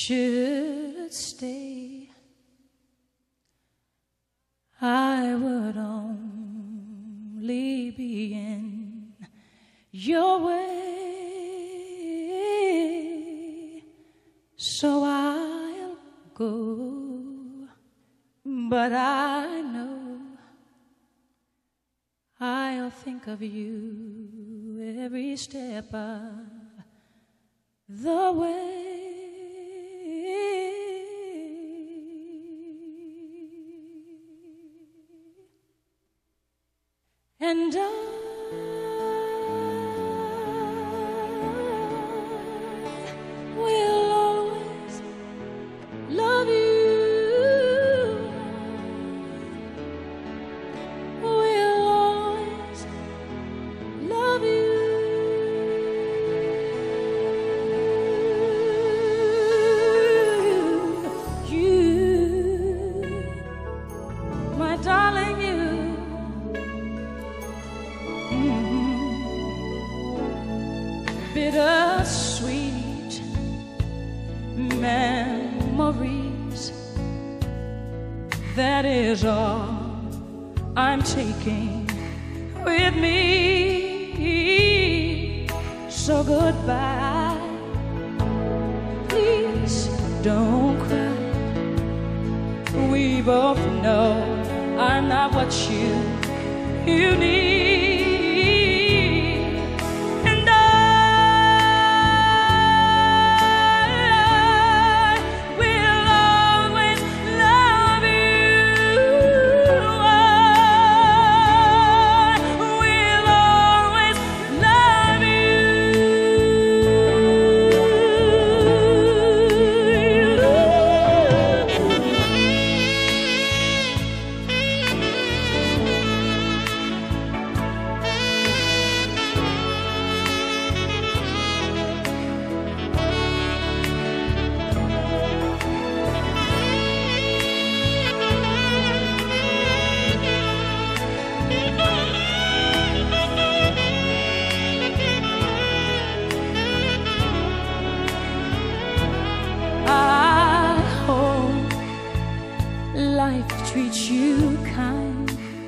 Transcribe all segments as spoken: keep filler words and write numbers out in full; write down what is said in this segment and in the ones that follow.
should stay, I would only be in your way. So I'll go, but I know I'll think of you every step of the way. And I will always love you. Will always love you. You, my darling, you. Bittersweet memories, that is all I'm taking with me. So goodbye, please don't cry. We both know I'm not what you, you need. Life treats you kind,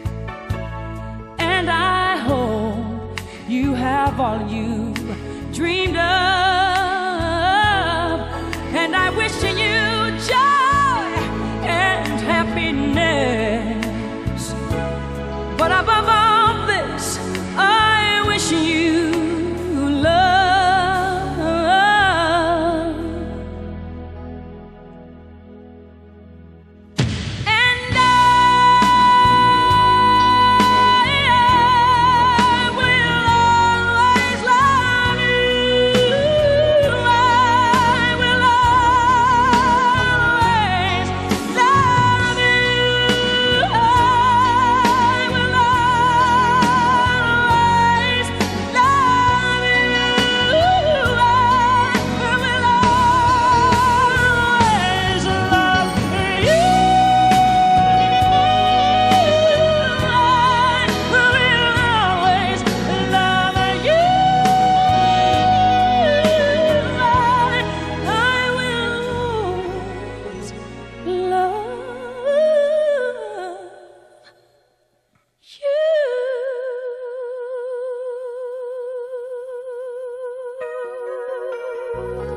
and I hope you have all you dreamed of, and I wish you joy and happiness. But above all this, I wish you love. You.